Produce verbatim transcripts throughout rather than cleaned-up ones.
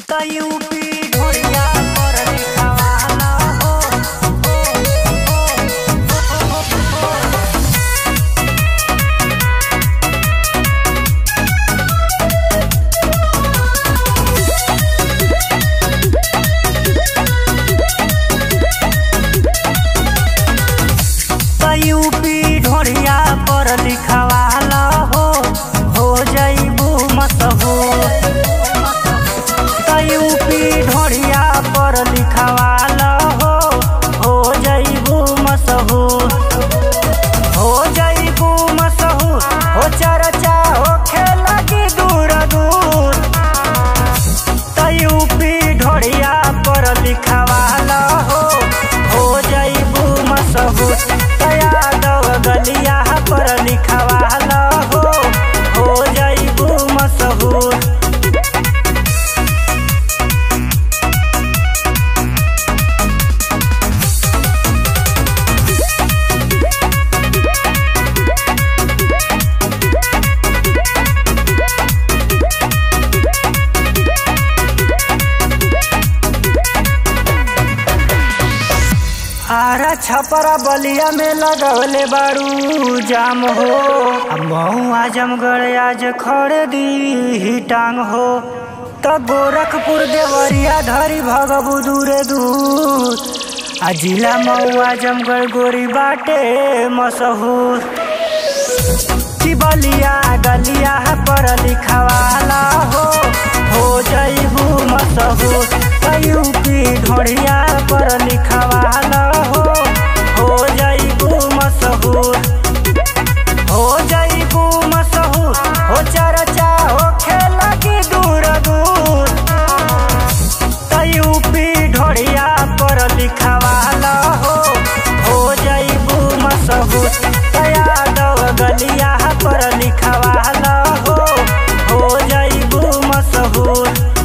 UP ढोलिया पर लिखवाला हो, UP ढोलिया पर लिखवाला हो हो जइबू मशहूर। यूपी ढोलिया पर लिखवाला हो हो जइबू मशहूर, हो जइबू मशहूर, हो चर्चा होखे लगी दूर दूर। यूपी ढोलिया पर लिखवाला हो हो जइबू मशहूर। यादव गलिया पर लिखवाला हो हो जइबू मशहूर। आरा छपरा बलिया में लगौले बारू जाम हो, मऊ आजमगढ़ आज खड़े दी टांग हो। त गोरखपुर देवरिया धरी भगबू दूरे दूर, आ जिला मऊ आजमगढ़ गोरी बाटे मशहूर। बलिया गलिया पर लिखवाला हो हो जइबू मशहूर। यूपी ढोलिया पर लिखवाला हो हो जइबू मशहूर, हो जइबू मशहूर, हो चर्चा होखे लगी दूर दूर। यूपी ढोलिया पर लिखवाला हो हो जइबू मशहूर। यादव गलिया पर लिखवाला हो हो जइबू मशहूर।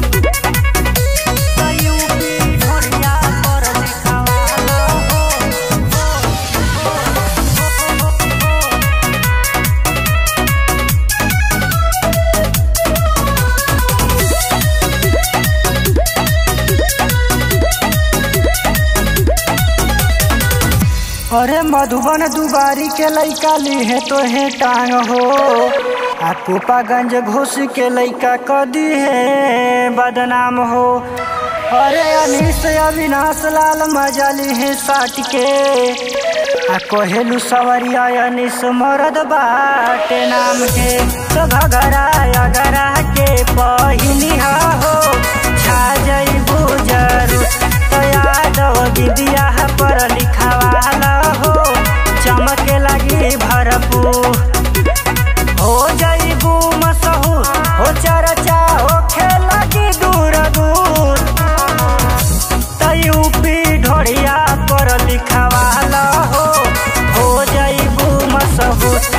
अरे मधुबन दुबारी के लइका लिहे तो है टांग हो, आ कोपागंज घोष के लइका कदी है बदनाम हो। अरे अनिस अविनाश लाल मजा लिहे साट के, आ कोहेलू सवरिया अनिस मरद बाटे नाम के। तो घगरा अगरा के पहिनिया हो छा जइबू जरूर। तो यादव विद्या पर लिखवाला हो चमके लगी भरपूर, हो जइबू मशहूर, हो चर्चा होखे लगी दूर दूर। यूपी ढोलिया पर लिखवाला हो हो जइबू मशहूर।